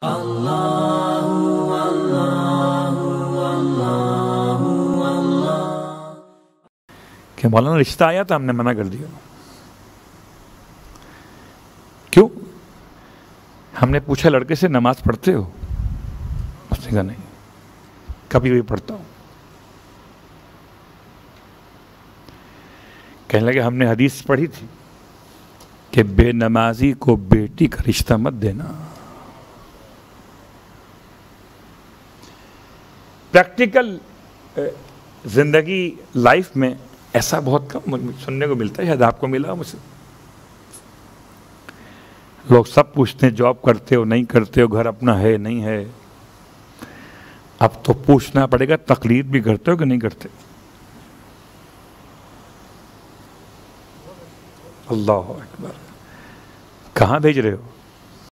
कि मौलाना रिश्ता आया था, हमने मना कर दिया। क्यों? हमने पूछा लड़के से, नमाज पढ़ते हो? उसने कहा नहीं, कभी भी पढ़ता हूं। कहने लगे हमने हदीस पढ़ी थी कि बेनमाजी को बेटी का रिश्ता मत देना। प्रैक्टिकल जिंदगी लाइफ में ऐसा बहुत कम सुनने को मिलता है, शायद आपको मिला मुझसे। लोग सब पूछते हैं जॉब करते हो नहीं करते हो, घर अपना है नहीं है। अब तो पूछना पड़ेगा तकलीफ भी करते हो कि नहीं करते। अल्लाह अकबर। कहाँ भेज रहे हो?